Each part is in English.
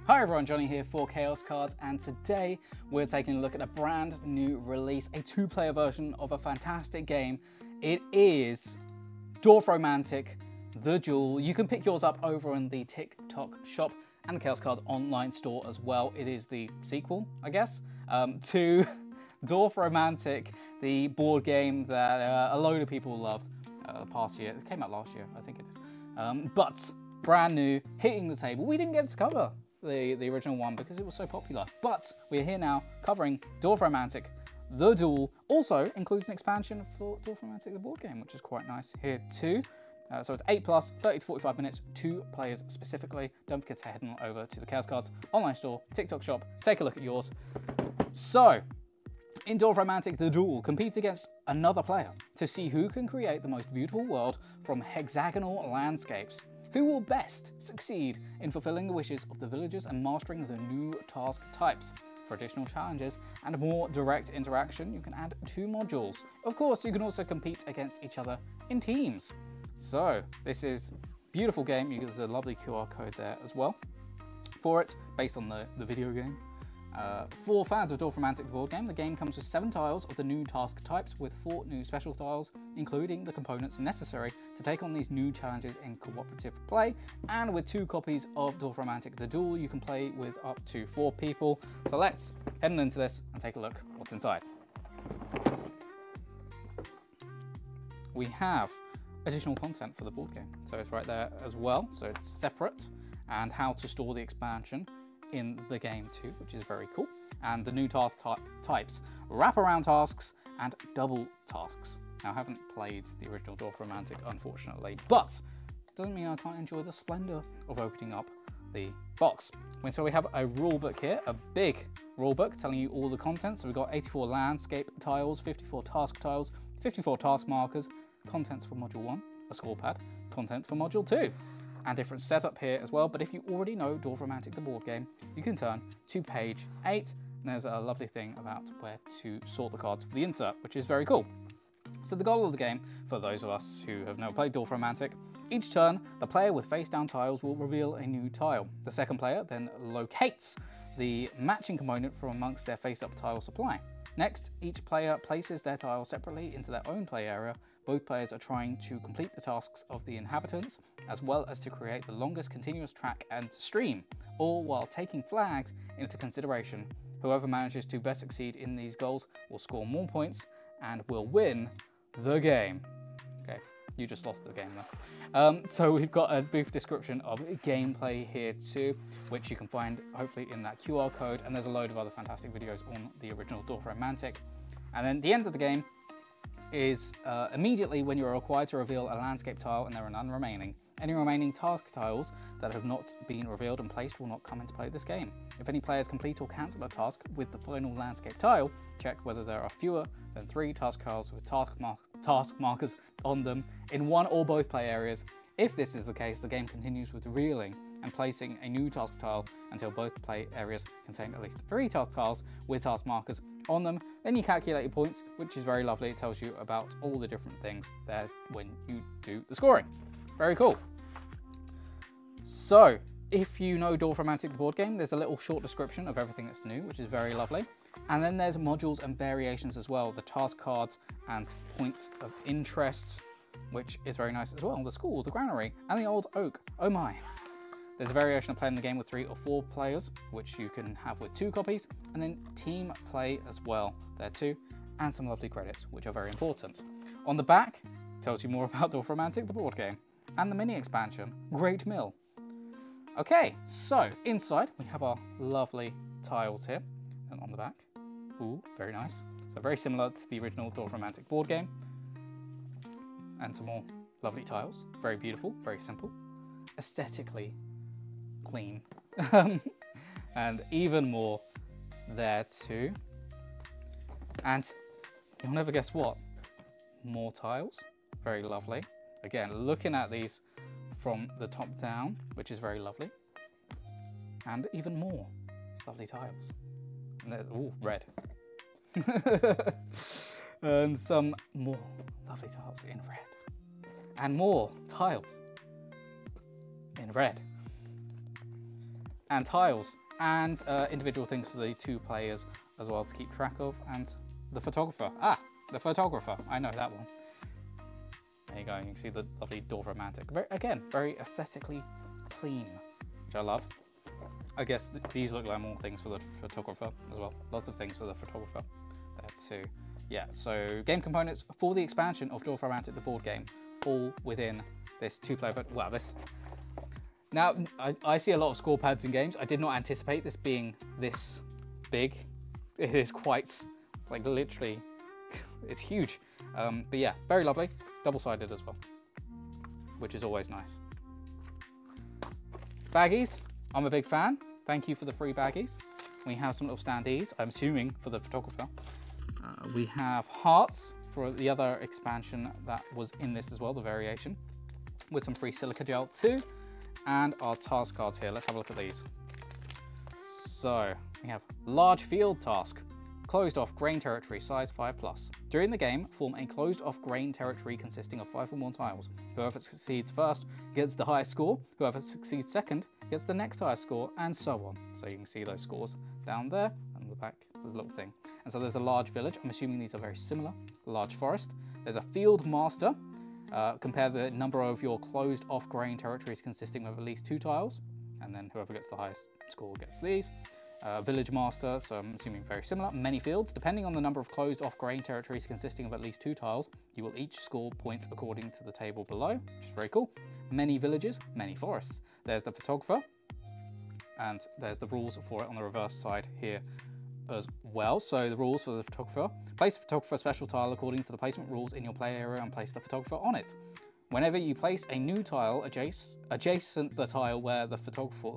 Hi everyone, Johnny here for Chaos Cards, and today we're taking a look at a brand new release, a two-player version of a fantastic game. It is Dorfromantik, the Duel. You can pick yours up over in the TikTok shop and the Chaos Cards online store as well. It is the sequel, I guess, to Dorfromantik, the board game that a load of people loved the past year. It came out last year, I think it did. But brand new, hitting the table. We didn't get to cover the original one because it was so popular, but we're here now covering Dorfromantik, the Duel. Also includes an expansion for Dorfromantik, the board game, which is quite nice here too. So it's 8+, 30 to 45 minutes, 2 players specifically. Don't forget to head on over to the Chaos Cards online store, TikTok shop, take a look at yours. So, in Dorfromantik, the Duel, compete against another player to see who can create the most beautiful world from hexagonal landscapes. Who will best succeed in fulfilling the wishes of the villagers and mastering the new task types? For additional challenges and more direct interaction, you can add 2 modules. Of course, you can also compete against each other in teams. So, this is a beautiful game. There's a lovely QR code there as well for it, based on the video game. For fans of Dorfromantik, the board game, the game comes with 7 tiles of the new task types with 4 new special tiles, including the components necessary to take on these new challenges in cooperative play. And with 2 copies of Dorfromantik, the Duel, you can play with up to 4 people. So let's head into this and take a look what's inside. We have additional content for the board game, so it's right there as well. So it's separate, and how to store the expansion in the game too, which is very cool. And the new task types, wraparound tasks and double tasks. Now, I haven't played the original Dorfromantik, unfortunately, but doesn't mean I can't enjoy the splendor of opening up the box. So we have a rule book here, a big rule book telling you all the contents. So we've got 84 landscape tiles, 54 task tiles, 54 task markers, contents for module 1, a score pad, contents for module 2. And different setup here as well. But if you already know Dorfromantik, the board game, you can turn to page 8, and there's a lovely thing about where to sort the cards for the insert, which is very cool. So the goal of the game, for those of us who have never played Dorfromantik, each turn the player with face down tiles will reveal a new tile. The second player then locates the matching component from amongst their face up tile supply. Next, each player places their tiles separately into their own play area. Both players are trying to complete the tasks of the inhabitants, as well as to create the longest continuous track and stream, all while taking flags into consideration. Whoever manages to best succeed in these goals will score more points and will win the game. Okay, you just lost the game there. So we've got a brief description of gameplay here too, which you can find hopefully in that QR code, and there's a load of other fantastic videos on the original Dorfromantik. And then the end of the game is immediately when you are required to reveal a landscape tile and there are none remaining. Any remaining task tiles that have not been revealed and placed will not come into play this game. If any players complete or cancel a task with the final landscape tile, check whether there are fewer than 3 task tiles with task markers on them in one or both play areas. If this is the case, the game continues with revealing and placing a new task tile until both play areas contain at least 3 task tiles with task markers on them. Then you calculate your points, which is very lovely. It tells you about all the different things there when you do the scoring. Very cool. So, if you know Dorfromantik, the board game, there's a little short description of everything that's new, which is very lovely. And then there's modules and variations as well, the task cards and points of interest, which is very nice as well. The school, the granary, and the old oak. Oh my. There's a variation of playing the game with 3 or 4 players, which you can have with 2 copies, and then team play as well there too, and some lovely credits, which are very important. On the back, tells you more about Dorfromantik, the board game, and the mini expansion, Great Mill. Okay, so inside we have our lovely tiles here, and on the back, ooh, very nice. So very similar to the original Dorfromantik board game, and some more lovely tiles. Very beautiful, very simple, aesthetically clean, and even more there too. And you'll never guess what, more tiles, very lovely. Again, looking at these from the top down, which is very lovely, and even more lovely tiles. And there's, ooh, red. And some more lovely tiles in red, and more tiles in red. and tiles, and individual things for the 2 players as well to keep track of, and the photographer. Ah, the photographer, I know that one. There you go, you can see the lovely Dorfromantik. Again, very aesthetically clean, which I love. I guess these look like more things for the photographer as well. Lots of things for the photographer there too. Yeah, so game components for the expansion of Dorfromantik, the board game, all within this 2-player, but well, this. Now, I see a lot of score pads in games. I did not anticipate this being this big. It is quite, like literally, it's huge. But yeah, very lovely. Double-sided as well, which is always nice. Baggies, I'm a big fan. Thank you for the free baggies. We have some little standees, I'm assuming for the photographer. We have hearts for the other expansion that was in this as well, the variation, with some free silica gel too. And our task cards here. Let's have a look at these. So we have large field task. Closed off grain territory, size 5+. During the game, form a closed off grain territory consisting of 5 or more tiles. Whoever succeeds first gets the highest score, whoever succeeds second gets the next highest score, and so on. So you can see those scores down there, and the back, there's a little thing. And so there's a large village, I'm assuming these are very similar. Large forest. There's a field master. Compare the number of your closed off grain territories consisting of at least 2 tiles, and then whoever gets the highest score gets these. Village master, so I'm assuming very similar. Many fields. Depending on the number of closed off grain territories consisting of at least 2 tiles, you will each score points according to the table below, which is very cool. Many villages, many forests. There's the photographer, and there's the rules for it on the reverse side here as well. So the rules for the photographer: place the photographer special tile according to the placement rules in your play area and place the photographer on it. Whenever you place a new tile adjacent the tile where the photographer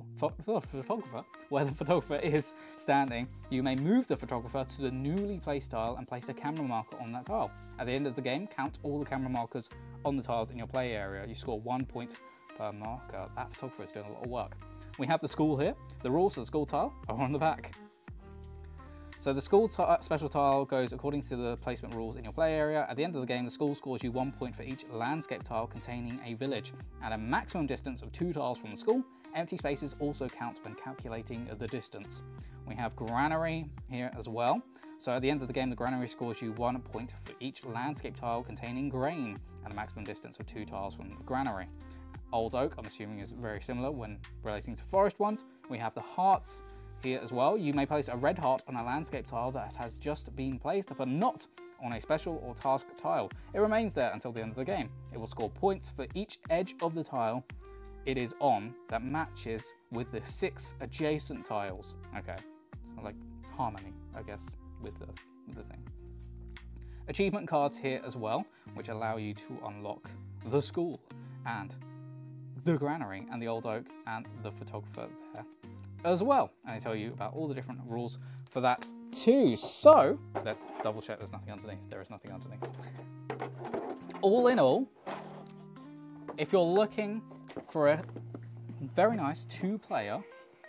is standing, you may move the photographer to the newly placed tile and place a camera marker on that tile. At the end of the game, count all the camera markers on the tiles in your play area. You score 1 point per marker. That photographer is doing a lot of work. We have the school here. The rules for the school tile are on the back. So the school special tile goes according to the placement rules in your play area. At the end of the game, the school scores you 1 point for each landscape tile containing a village. At a maximum distance of 2 tiles from the school, empty spaces also count when calculating the distance. We have granary here as well. So at the end of the game, the granary scores you 1 point for each landscape tile containing grain at a maximum distance of 2 tiles from the granary. Old oak, I'm assuming, is very similar when relating to forest ones. We have the hearts here as well. You may place a red heart on a landscape tile that has just been placed, but not on a special or task tile. It remains there until the end of the game. It will score points for each edge of the tile it is on that matches with the 6 adjacent tiles. Okay, so like harmony, I guess, with the thing. Achievement cards here as well, which allow you to unlock the school and the granary and the old oak and the photographer there as well. And I tell you about all the different rules for that too. So let's double check there's nothing underneath. There is nothing underneath. All in all, if you're looking for a very nice 2-player,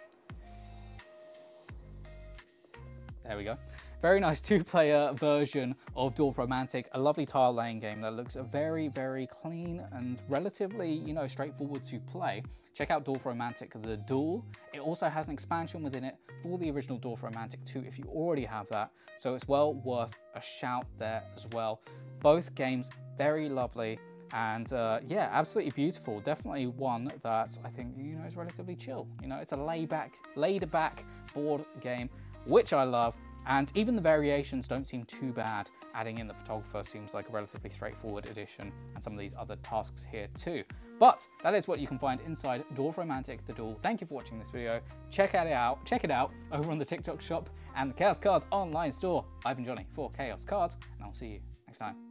there we go, very nice 2-player version of Dorfromantik, a lovely tile laying game that looks very, very clean and relatively, you know, straightforward to play. Check out Dorfromantik, the Duel. It also has an expansion within it for the original Dorfromantik 2 if you already have that, so it's well worth a shout there as well. Both games very lovely and yeah, absolutely beautiful. Definitely one that I think, you know, is relatively chill. You know, it's a laid back board game, which I love. And even the variations don't seem too bad. Adding in the photographer seems like a relatively straightforward addition, and some of these other tasks here too. But that is what you can find inside Dorfromantik, the Duel. Thank you for watching this video. Check it out over on the TikTok shop and the Chaos Cards online store. I've been Johnny for Chaos Cards, and I'll see you next time.